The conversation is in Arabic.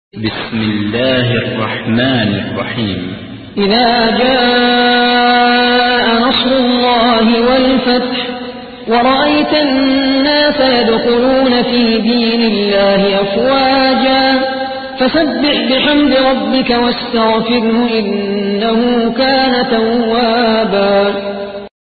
بسم الله الرحمن الرحيم. إذا جاء نصر الله والفتح ورأيت الناس يدخلون في دين الله أفواجا فسبح بحمد ربك واستغفره إنه كان توابا.